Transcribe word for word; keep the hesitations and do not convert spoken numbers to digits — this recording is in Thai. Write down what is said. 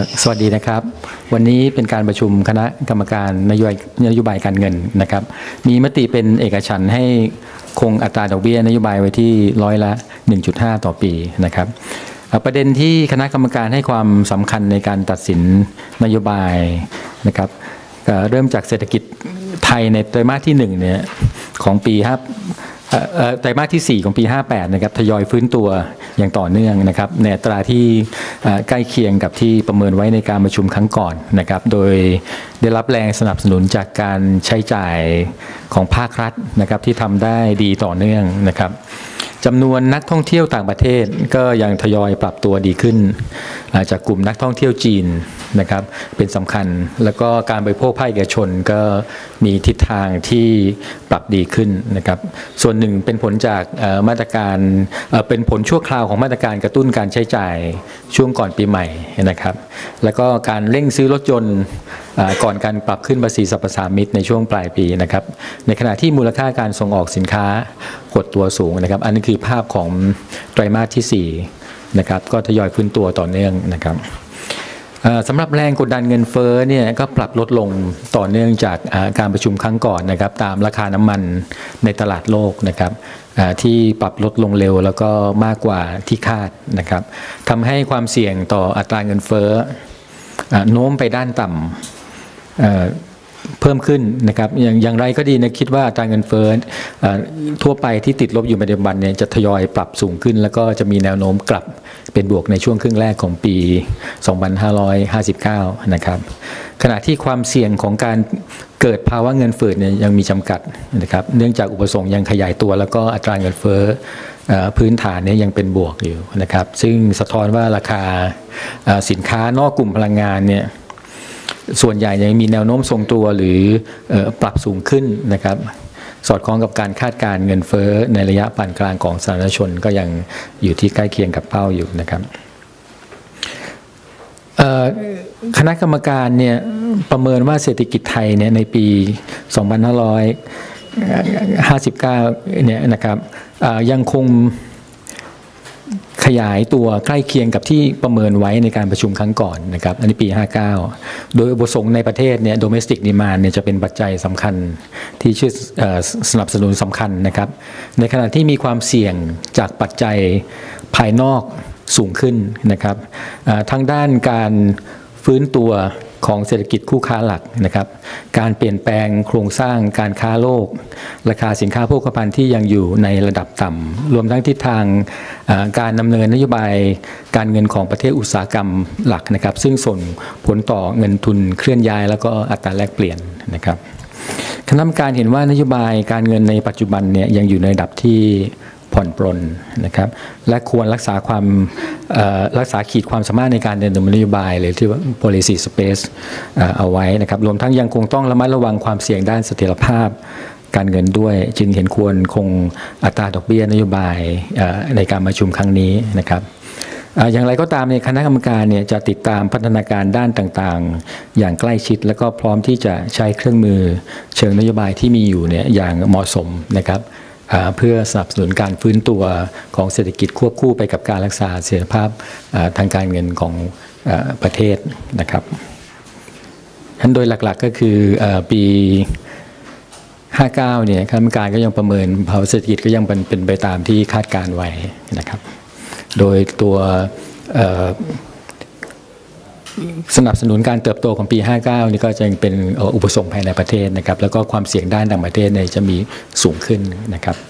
สวัสดีนะครับวันนี้เป็นการประชุมคณะกรรมการนโยบายนโยบายการเงินนะครับมีมติเป็นเอกฉันท์ให้คงอัตราดอกเบี้ยนโยบายไว้ที่ร้อยละ หนึ่งจุดห้า ต่อปีนะครับประเด็นที่คณะกรรมการให้ความสำคัญในการตัดสินนโยบายนะครับเริ่มจากเศรษฐกิจไทยในไตรมาสที่หนึ่งเนี่ยของปีห้าไตรมาสที่สี่ของปีห้าแปดนะครับทยอยฟื้นตัวอย่างต่อเนื่องนะครับในอัตราที่ใกล้เคียงกับที่ประเมินไว้ในการประชุมครั้งก่อนนะครับโดยได้รับแรงสนับสนุนจากการใช้จ่ายของภาครัฐนะครับที่ทำได้ดีต่อเนื่องนะครับจำนวนนักท่องเที่ยวต่างประเทศก็ยังทยอยปรับตัวดีขึ้นจากกลุ่มนักท่องเที่ยวจีนนะครับเป็นสำคัญแล้วก็การบริโภคภาคเอกชนก็มีทิศทางที่ปรับดีขึ้นนะครับส่วนหนึ่งเป็นผลจากมาตรการเป็นผลชั่วคราวของมาตรการกระตุ้นการใช้จ่ายช่วงก่อนปีใหม่นะครับแล้วก็การเร่งซื้อรถยนต์ก่อนการปรับขึ้นภาษีสรรพสามิตในช่วงปลายปีนะครับในขณะที่มูลค่าการส่งออกสินค้าหดตัวสูงนะครับอันนี้คือภาพของไตรมาสที่สี่นะครับก็ทยอยฟื้นตัวต่อเนื่องนะครับสำหรับแรงกดดันเงินเฟ้อเนี่ยก็ปรับลดลงต่อเนื่องจากการประชุมครั้งก่อนนะครับตามราคาน้ำมันในตลาดโลกนะครับที่ปรับลดลงเร็วแล้วก็มากกว่าที่คาดนะครับทำให้ความเสี่ยงต่ออัตราเงินเฟ้อโน้มไปด้านต่ำเพิ่มขึ้นนะครับอย่างอย่างไรก็ดีนะคิดว่าอัตราเงินเฟ้อทั่วไปที่ติดลบอยู่ในปัจจุบันเนี่ยจะทยอยปรับสูงขึ้นแล้วก็จะมีแนวโน้มกลับเป็นบวกในช่วงครึ่งแรกของปีสองพันห้าร้อยห้าสิบเก้านะครับขณะที่ความเสี่ยงของการเกิดภาวะเงินเฟ้อเนี่ยยังมีจำกัดนะครับเนื่องจากอุปสงค์ยังขยายตัวแล้วก็อัตราเงินเฟ้อพื้นฐานเนี่ยยังเป็นบวกอยู่นะครับซึ่งสะท้อนว่าราคาสินค้านอกกลุ่มพลังงานเนี่ยส่วนใหญ่ยังมีแนวโน้มทรงตัวหรือปรับสูงขึ้นนะครับสอดคล้องกับการคาดการณ์เงินเฟ้อในระยะปานกลางของสาธารณชนก็ยังอยู่ที่ใกล้เคียงกับเป้าอยู่นะครับคณะกรรมการเนี่ยประเมินว่าเศรษฐกิจไทยเนี่ยในปีสองพันห้าร้อยห้าสิบเก้าเนี่ยนะครับยังคงขยายตัวใกล้เคียงกับที่ประเมินไว้ในการประชุมครั้งก่อนนะครับอันนี้ปีห้าเก้าโดยอุปสงค์ในประเทศเนี่ย domestic demand เนี่ยจะเป็นปัจจัยสำคัญที่ช่วยสนับสนุนสำคัญนะครับในขณะที่มีความเสี่ยงจากปัจจัยภายนอกสูงขึ้นนะครับทางด้านการฟื้นตัวของเศรษฐกิจคู่ค้าหลักนะครับการเปลี่ยนแปลงโครงสร้างการค้าโลกราคาสินค้าโภคภัณฑ์ที่ยังอยู่ในระดับต่ำรวมทั้งทิศทางการดำเนินนโยบายการเงินของประเทศอุตสาหกรรมหลักนะครับซึ่งส่งผลต่อเงินทุนเคลื่อนย้ายแล้วก็อัตราแลกเปลี่ยนนะครับคณะกรรมการเห็นว่านโยบายการเงินในปัจจุบันเนี่ยยังอยู่ในระดับที่ผ่อนปรนนะครับและควรรักษาความรักษาขีดความสามารถในการดำเนินนโยบายหรือที่ว่า policy space เอาไว้นะครับรวมทั้งยังคงต้องระมัดระวังความเสี่ยงด้านเสถียรภาพการเงินด้วยจึงเห็นควรคงอัตราดอกเบี้ยนโยบายในการประชุมครั้งนี้นะครับอย่างไรก็ตามในคณะกรรมการเนี่ยจะติดตามพัฒนาการด้านต่างๆอย่างใกล้ชิดและก็พร้อมที่จะใช้เครื่องมือเชิงนโยบายที่มีอยู่เนี่ยอย่างเหมาะสมนะครับเพื่อสนับสนุนการฟื้นตัวของเศรษฐกิจควบคู่ไปกับการรักษาเสถียรภาพทางการเงินของประเทศนะครับฉะนั้นโดยหลักๆก็คือปีห้าเก้าเนี่ยคณะกรรมการก็ยังประเมินภาวะเศรษฐกิจก็ยังเป็นเป็นไปตามที่คาดการไว้นะครับโดยตัวสนับสนุนการเติบโตของปีห้าเก้านี่ก็จะเป็นอุปสงค์ภายในประเทศนะครับแล้วก็ความเสี่ยงด้านต่างประเทศเนี่ยจะมีสูงขึ้นนะครับ